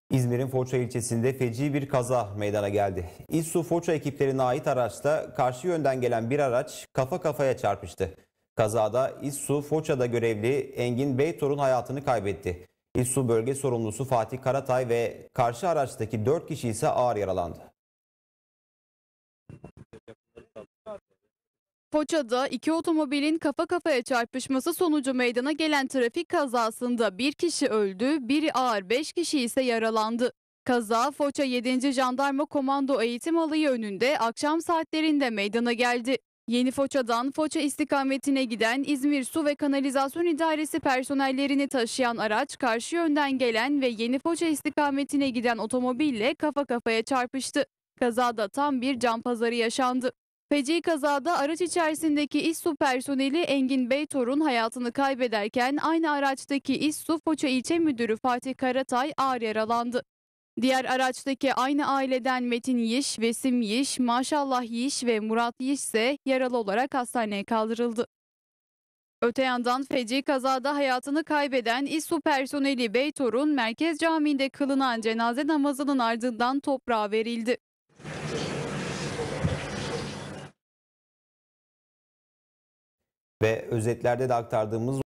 İzmir'in Foça ilçesinde feci bir kaza meydana geldi. İSSU Foça ekiplerine ait araçta karşı yönden gelen bir araç kafa kafaya çarpıştı. Kazada İSSU Foça'da görevli Engin Beytorun hayatını kaybetti. İSSU bölge sorumlusu Fatih Karatay ve karşı araçtaki 4 kişi ise ağır yaralandı. Foça'da iki otomobilin kafa kafaya çarpışması sonucu meydana gelen trafik kazasında bir kişi öldü, biri ağır 5 kişi ise yaralandı. Kaza Foça 7. Jandarma Komando Eğitim Alayı önünde akşam saatlerinde meydana geldi. Yeni Foça'dan Foça istikametine giden İzmir Su ve Kanalizasyon İdaresi personellerini taşıyan araç karşı yönden gelen ve Yeni Foça istikametine giden otomobille kafa kafaya çarpıştı. Kazada tam bir can pazarı yaşandı. Feci kazada araç içerisindeki İSSU personeli Engin Beytorun hayatını kaybederken aynı araçtaki İSSU Foça İlçe Müdürü Fatih Karatay ağır yaralandı. Diğer araçtaki aynı aileden Metin Yiş, Vesim Yiş, Maşallah Yiş ve Murat Yiş ise yaralı olarak hastaneye kaldırıldı. Öte yandan feci kazada hayatını kaybeden İSSU personeli Beytorun Merkez Camii'nde kılınan cenaze namazının ardından toprağa verildi. Ve özetlerde de aktardığımız